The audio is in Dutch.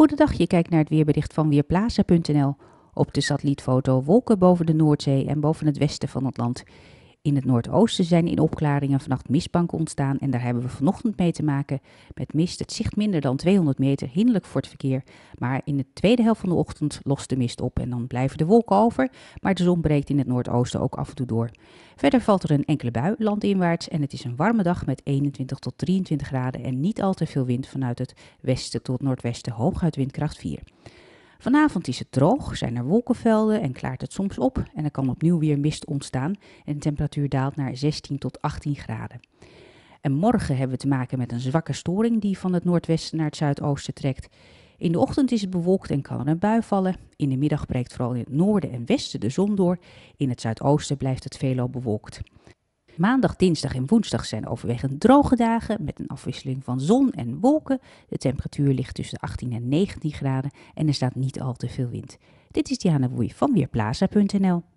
Goedendag, je kijkt naar het weerbericht van Weerplaza.nl. Op de satellietfoto wolken boven de Noordzee en boven het westen van het land. In het noordoosten zijn in opklaringen vannacht mistbanken ontstaan en daar hebben we vanochtend mee te maken. Met mist, het zicht minder dan 200 meter, hinderlijk voor het verkeer. Maar in de tweede helft van de ochtend lost de mist op en dan blijven de wolken over. Maar de zon breekt in het noordoosten ook af en toe door. Verder valt er een enkele bui landinwaarts en het is een warme dag met 21 tot 23 graden en niet al te veel wind vanuit het westen tot noordwesten, hooguit windkracht 4. Vanavond is het droog, zijn er wolkenvelden en klaart het soms op en er kan opnieuw weer mist ontstaan en de temperatuur daalt naar 16 tot 18 graden. En morgen hebben we te maken met een zwakke storing die van het noordwesten naar het zuidoosten trekt. In de ochtend is het bewolkt en kan er een bui vallen. In de middag breekt vooral in het noorden en westen de zon door. In het zuidoosten blijft het veelal bewolkt. Maandag, dinsdag en woensdag zijn overwegend droge dagen met een afwisseling van zon en wolken. De temperatuur ligt tussen de 18 en 19 graden en er staat niet al te veel wind. Dit is Diana Woei van Weerplaza.nl.